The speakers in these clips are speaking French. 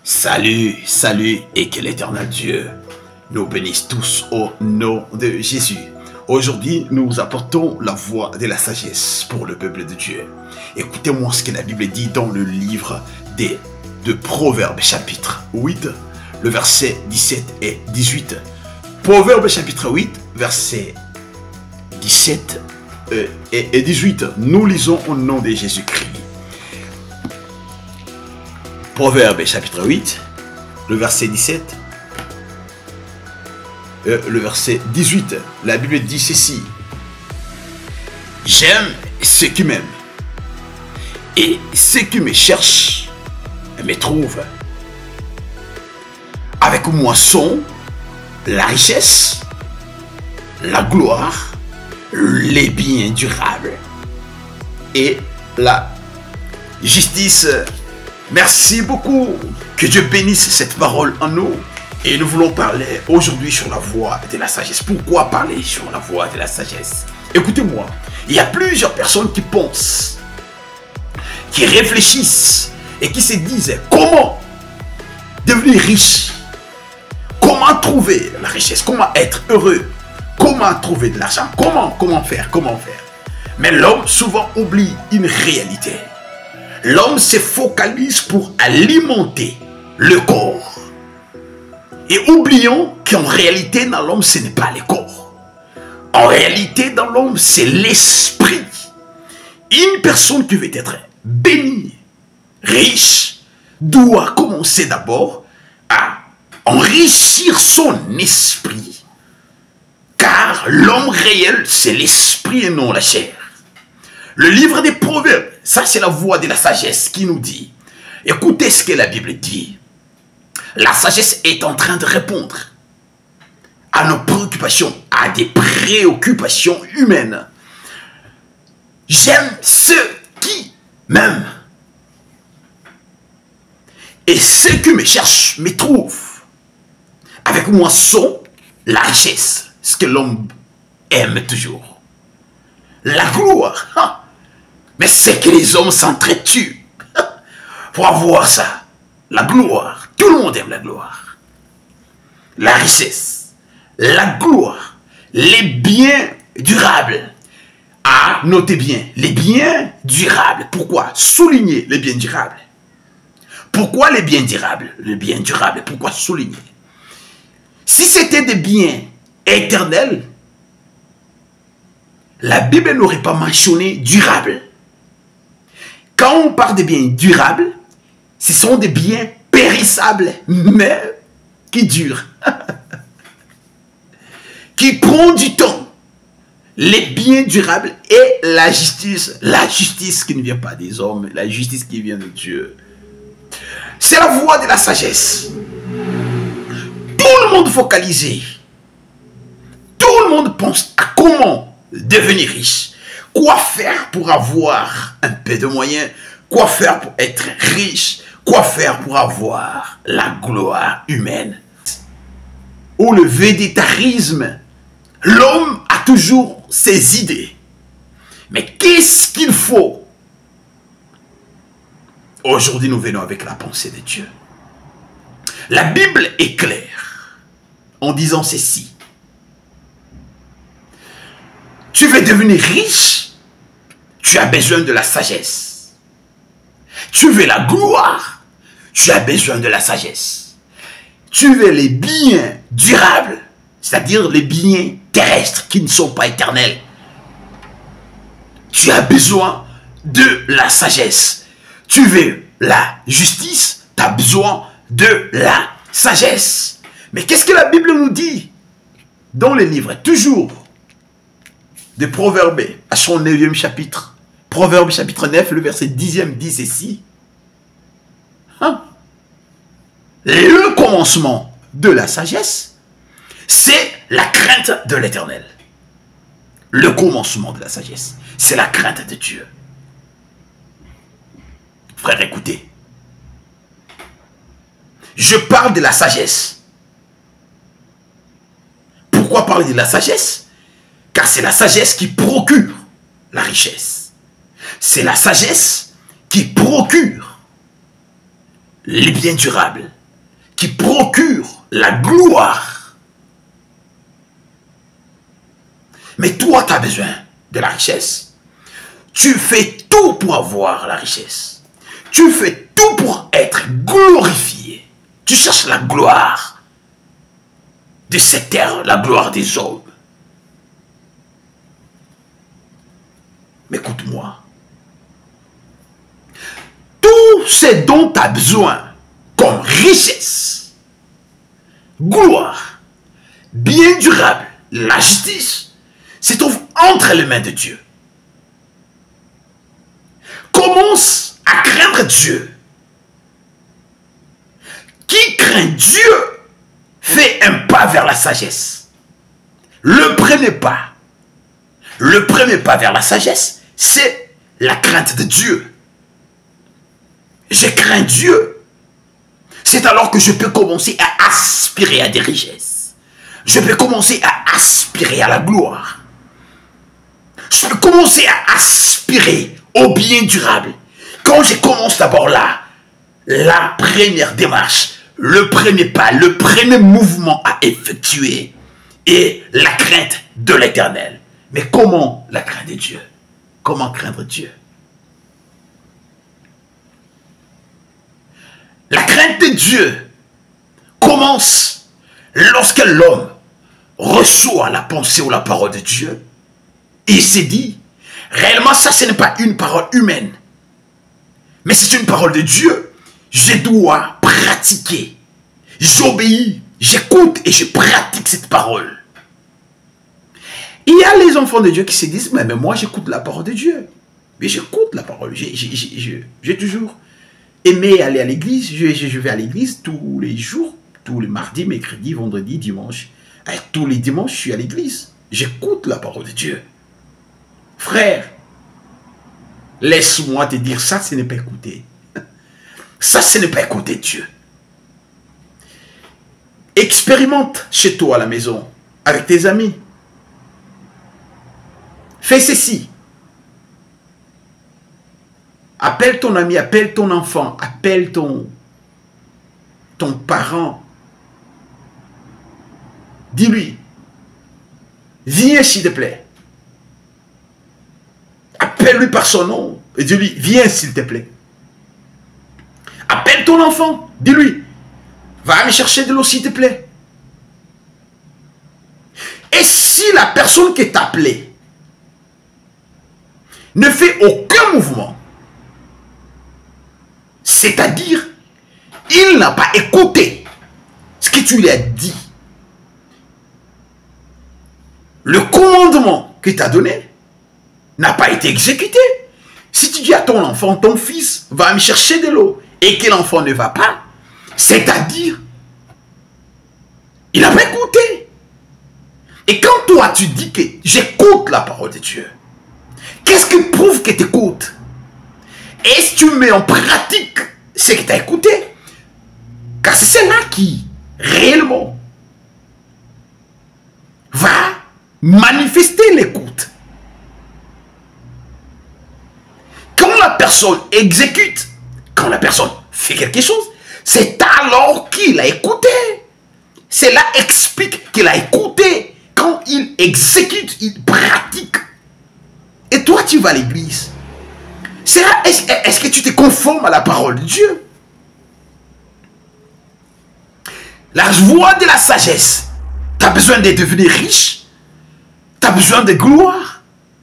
Salut, salut et que l'Éternel Dieu nous bénisse tous au nom de Jésus. Aujourd'hui, nous apportons la voix de la sagesse pour le peuple de Dieu. Écoutez-moi ce que la Bible dit dans le livre de Proverbes chapitre 8, le verset 17 et 18. Proverbes chapitre 8, verset 17 et 18. Nous lisons au nom de Jésus-Christ. Proverbes chapitre 8, le verset 17, le verset 18. La Bible dit ceci: j'aime ceux qui m'aiment, et ceux qui me cherchent me trouvent. Avec moi sont la richesse, la gloire, les biens durables et la justice. Merci beaucoup. Que Dieu bénisse cette parole en nous. Et nous voulons parler aujourd'hui sur la voie de la sagesse. Pourquoi parler sur la voie de la sagesse? Écoutez-moi, il y a plusieurs personnes qui pensent, qui réfléchissent et qui se disent comment devenir riche, comment trouver la richesse, comment être heureux, comment trouver de l'argent, comment faire. Mais l'homme souvent oublie une réalité. L'homme se focalise pour alimenter le corps. Et oublions qu'en réalité, dans l'homme, ce n'est pas le corps. En réalité, dans l'homme, c'est l'esprit. Une personne qui veut être bénie, riche, doit commencer d'abord à enrichir son esprit. Car l'homme réel, c'est l'esprit et non la chair. Le livre des Proverbes, ça c'est la voix de la sagesse qui nous dit. Écoutez ce que la Bible dit. La sagesse est en train de répondre à nos préoccupations, à des préoccupations humaines. J'aime ceux qui m'aiment. Et ceux qui me cherchent me trouvent. Avec moi sont la richesse, ce que l'homme aime toujours. La gloire. Mais c'est que les hommes s'entretuent pour avoir ça. La gloire. Tout le monde aime la gloire. La richesse. La gloire. Les biens durables. Ah, notez bien. Les biens durables. Pourquoi? Souligner les biens durables. Pourquoi les biens durables? Les biens durables. Pourquoi souligner? Si c'était des biens éternels, la Bible n'aurait pas mentionné durable. Quand on parle de biens durables, ce sont des biens périssables, mais qui durent. Qui prend du temps. Les biens durables et la justice. La justice qui ne vient pas des hommes, la justice qui vient de Dieu. C'est la voie de la sagesse. Tout le monde focalisé. Tout le monde pense à comment devenir riche. Quoi faire pour avoir un peu de moyens? Quoi faire pour être riche? Quoi faire pour avoir la gloire humaine? Ou le végétarisme. L'homme a toujours ses idées. Mais qu'est-ce qu'il faut? Aujourd'hui, nous venons avec la pensée de Dieu. La Bible est claire en disant ceci. Tu veux devenir riche, tu as besoin de la sagesse. Tu veux la gloire, tu as besoin de la sagesse. Tu veux les biens durables, c'est-à-dire les biens terrestres qui ne sont pas éternels. Tu as besoin de la sagesse. Tu veux la justice, tu as besoin de la sagesse. Mais qu'est-ce que la Bible nous dit dans les livres? Toujours de Proverbes, à son 9e chapitre. Proverbes chapitre 9, le verset 10e dit ceci. Le commencement de la sagesse, c'est la crainte de l'Éternel. Le commencement de la sagesse, c'est la crainte de Dieu. Frère, écoutez. Je parle de la sagesse. Pourquoi parler de la sagesse? Car c'est la sagesse qui procure la richesse. C'est la sagesse qui procure les biens durables. qui procure la gloire. Mais toi, tu as besoin de la richesse. Tu fais tout pour avoir la richesse. Tu fais tout pour être glorifié. Tu cherches la gloire de cette terre, la gloire des hommes. Mais écoute-moi. Tout ce dont tu as besoin comme richesse, gloire, bien durable, la justice, se trouve entre les mains de Dieu. Commence à craindre Dieu. Qui craint Dieu fait un pas vers la sagesse. Le premier pas vers la sagesse, c'est la crainte de Dieu. Je crains Dieu. C'est alors que je peux commencer à aspirer à des richesses. Je peux commencer à aspirer à la gloire. Je peux commencer à aspirer au bien durable. Quand je commence d'abord là, la première démarche, le premier pas, le premier mouvement à effectuer est la crainte de l'Éternel. Mais comment la crainte de Dieu? Comment craindre Dieu? La crainte de Dieu commence lorsque l'homme reçoit la pensée ou la parole de Dieu et il s'est dit, réellement ça ce n'est pas une parole humaine, mais c'est une parole de Dieu. Je dois pratiquer, j'obéis, j'écoute et je pratique cette parole. Il y a les enfants de Dieu qui se disent, mais moi j'écoute la parole de Dieu. Mais j'écoute la parole, j'ai toujours aimé aller à l'église, je vais à l'église tous les jours, tous les mardis, mercredis, vendredis, dimanche. Tous les dimanches, je suis à l'église. J'écoute la parole de Dieu. Frère, laisse-moi te dire, ça, ce n'est pas écouter. Ça, ce n'est pas écouter Dieu. Expérimente chez toi à la maison, avec tes amis. Fais ceci. Appelle ton ami, appelle ton enfant, appelle ton parent. Dis-lui, viens s'il te plaît. Appelle-lui par son nom et dis-lui, viens s'il te plaît. Appelle ton enfant, dis-lui, va me chercher de l'eau s'il te plaît. Et si la personne qui t'a appelé ne fait aucun mouvement, c'est-à-dire, il n'a pas écouté ce que tu lui as dit, le commandement que tu as donné n'a pas été exécuté. Si tu dis à ton enfant, ton fils, va me chercher de l'eau, et que l'enfant ne va pas, c'est-à-dire, il n'a pas écouté. Et quand toi, tu dis que j'écoute la parole de Dieu, qu'est-ce qui prouve que tu écoutes? Est-ce que tu mets en pratique ce que tu as écouté? Car c'est cela qui, réellement, va manifester l'écoute. Quand la personne exécute, quand la personne fait quelque chose, c'est alors qu'il a écouté. Cela explique qu'il a écouté. Quand il exécute, il pratique. Et toi, tu vas à l'église. Est-ce que tu te conformes à la parole de Dieu? La voie de la sagesse. Tu as besoin de devenir riche. Tu as besoin de gloire.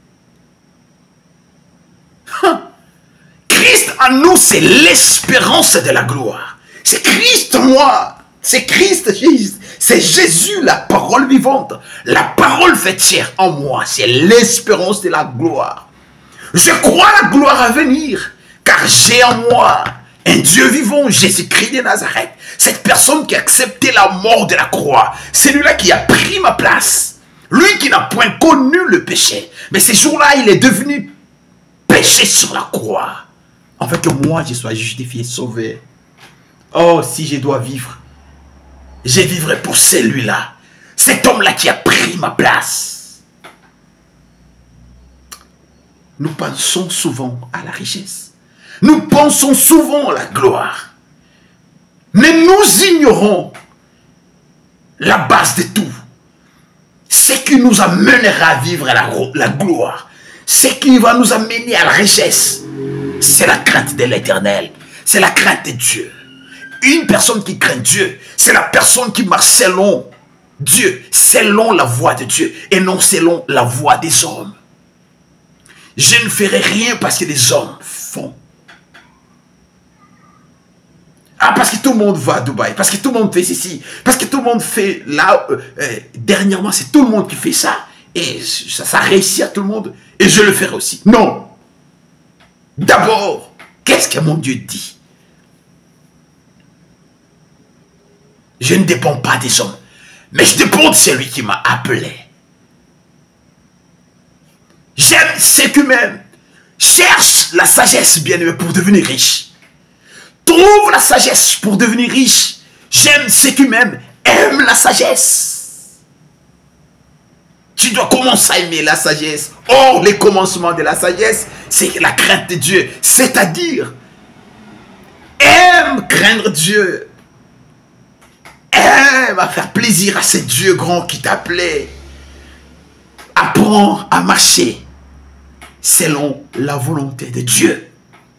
Christ en nous, c'est l'espérance de la gloire. C'est Christ en moi. C'est Christ Jésus. C'est Jésus, la parole vivante. La parole faite chair en moi. C'est l'espérance de la gloire. Je crois à la gloire à venir, car j'ai en moi un Dieu vivant, Jésus-Christ de Nazareth. Cette personne qui a accepté la mort de la croix, celui-là qui a pris ma place. Lui qui n'a point connu le péché. Mais ce jour-là, il est devenu péché sur la croix. En fait, que moi, je sois justifié, sauvé. Oh, si je dois vivre, je vivrai pour celui-là. Cet homme-là qui a pris ma place. Nous pensons souvent à la richesse. Nous pensons souvent à la gloire. Mais nous ignorons ignorons la base de tout. Ce qui nous amènera à vivre la gloire. Ce qui va nous amener à la richesse. C'est la crainte de l'Éternel. C'est la crainte de Dieu. Une personne qui craint Dieu, c'est la personne qui marche selon Dieu, selon la voie de Dieu, et non selon la voie des hommes. Je ne ferai rien parce que les hommes font. Ah, parce que tout le monde va à Dubaï, parce que tout le monde fait ceci, parce que tout le monde fait là, dernièrement, c'est tout le monde qui fait ça, et ça réussit à tout le monde, et je le ferai aussi. Non. D'abord, qu'est-ce que mon Dieu dit? Je ne dépends pas des hommes, mais je dépends de celui qui m'a appelé. J'aime ceux qui m'aiment. Cherche la sagesse, bien-aimé, pour devenir riche. Trouve la sagesse pour devenir riche. J'aime ceux qui m'aiment. Aime la sagesse. Tu dois commencer à aimer la sagesse. Or, les commencements de la sagesse, c'est la crainte de Dieu. C'est-à-dire, aime craindre Dieu. Aime à faire plaisir à ce Dieu grand qui t'appelait. Apprends à marcher selon la volonté de Dieu.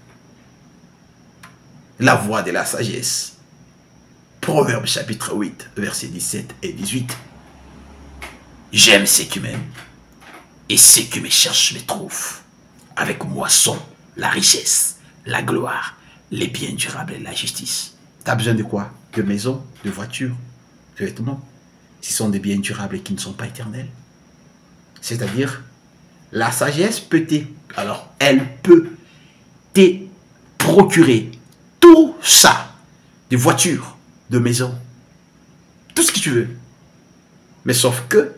La voie de la sagesse. Proverbe chapitre 8, versets 17 et 18. J'aime ceux qui m'aiment, et ceux qui me cherchent me trouvent. Avec moi sont la richesse, la gloire, les biens durables et la justice. Tu as besoin de quoi? De maison, de voiture, de vêtements. Ce sont des biens durables qui ne sont pas éternels. C'est-à-dire, la sagesse peut alors elle peut te procurer tout ça, de voitures, de maisons, tout ce que tu veux. Mais sauf que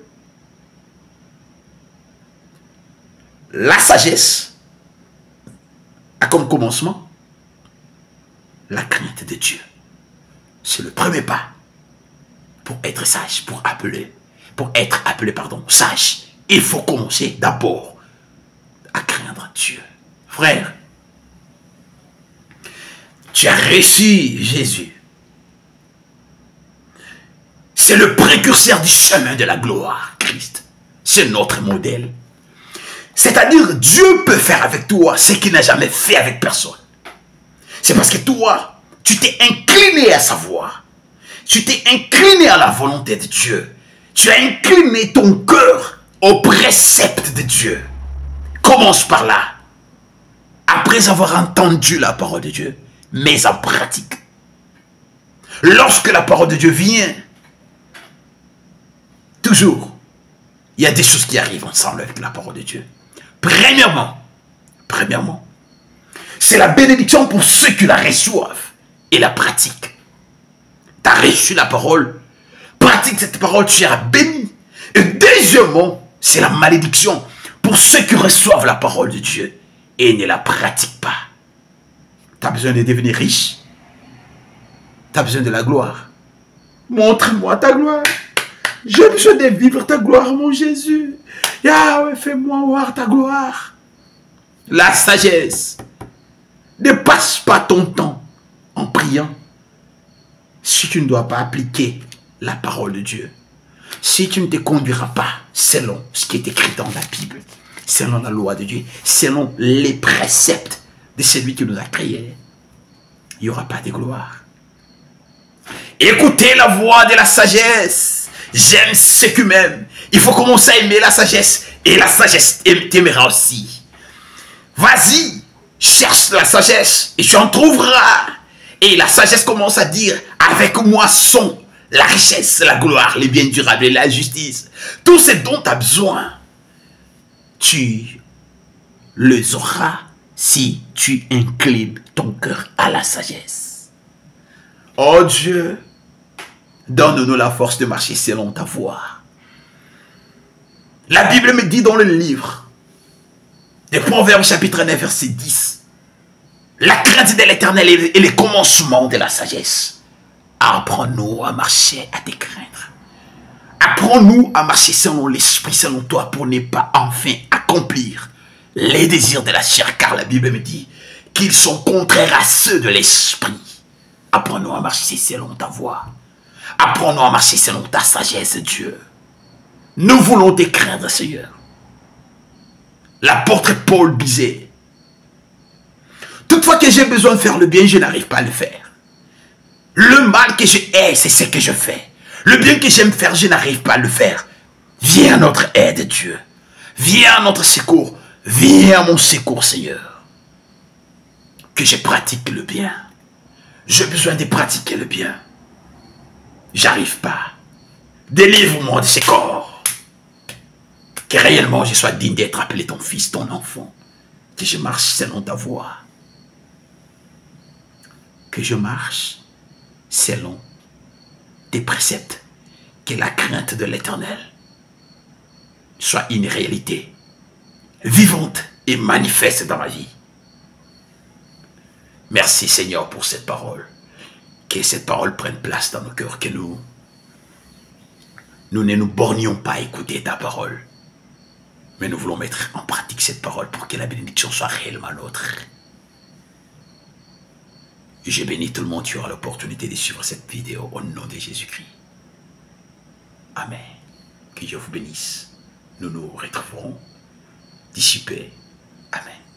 la sagesse a comme commencement la crainte de Dieu. C'est le premier pas pour être sage, pour être appelé, sage. Il faut commencer d'abord à craindre Dieu. Frère, tu as reçu Jésus. C'est le précurseur du chemin de la gloire, Christ. C'est notre modèle. C'est-à-dire, Dieu peut faire avec toi ce qu'il n'a jamais fait avec personne. C'est parce que toi, tu t'es incliné à sa voix. Tu t'es incliné à la volonté de Dieu. Tu as incliné ton cœur au précepte de Dieu. Commence par là. Après avoir entendu la parole de Dieu, mets en pratique. Lorsque la parole de Dieu vient, toujours, il y a des choses qui arrivent ensemble avec la parole de Dieu. Premièrement, c'est la bénédiction pour ceux qui la reçoivent et la pratiquent. Tu as reçu la parole, pratique cette parole, tu seras béni. Et deuxièmement, c'est la malédiction pour ceux qui reçoivent la parole de Dieu et ne la pratiquent pas. Tu as besoin de devenir riche. Tu as besoin de la gloire. Montre-moi ta gloire. J'ai besoin de vivre ta gloire, mon Jésus. Yahweh, fais-moi voir ta gloire. La sagesse. Ne passe pas ton temps en priant si tu ne dois pas appliquer la parole de Dieu. Si tu ne te conduiras pas selon ce qui est écrit dans la Bible, selon la loi de Dieu, selon les préceptes de celui qui nous a créés, il n'y aura pas de gloire. Écoutez la voix de la sagesse. J'aime ceux qui m'aiment. Il faut commencer à aimer la sagesse. Et la sagesse t'aimera aussi. Vas-y, cherche la sagesse et tu en trouveras. Et la sagesse commence à dire, avec moi sont la richesse, la gloire, les biens durables et la justice. Tout ce dont tu as besoin, tu les auras si tu inclines ton cœur à la sagesse. Oh Dieu, donne-nous la force de marcher selon ta voie. La Bible me dit dans le livre des Proverbes chapitre 9 verset 10, la crainte de l'Éternel est le commencement de la sagesse. Apprends-nous à marcher, à te craindre. Apprends-nous à marcher selon l'esprit, selon toi, pour ne pas enfin accomplir les désirs de la chair, car la Bible me dit qu'ils sont contraires à ceux de l'esprit. Apprends-nous à marcher selon ta voie. Apprends-nous à marcher selon ta sagesse, Dieu. Nous voulons te craindre, Seigneur. L'apôtre Paul disait, toutefois que j'ai besoin de faire le bien, je n'arrive pas à le faire. Le mal que je hais, c'est ce que je fais. Le bien que j'aime faire, je n'arrive pas à le faire. Viens à notre aide, Dieu. Viens à notre secours. Viens à mon secours, Seigneur. Que je pratique le bien. J'ai besoin de pratiquer le bien. J'arrive pas. Délivre-moi de ce corps. Que réellement je sois digne d'être appelé ton fils, ton enfant. Que je marche selon ta voie. Que je marche selon tes préceptes. Que la crainte de l'Éternel soit une réalité vivante et manifeste dans ma vie. Merci Seigneur pour cette parole. Que cette parole prenne place dans nos cœurs, que nous ne nous bornions pas à écouter ta parole, mais nous voulons mettre en pratique cette parole pour que la bénédiction soit réellement nôtre. Je bénis tout le monde qui aura l'opportunité de suivre cette vidéo au nom de Jésus-Christ. Amen. Que Dieu vous bénisse. Nous nous retrouverons d'ici peu. Amen.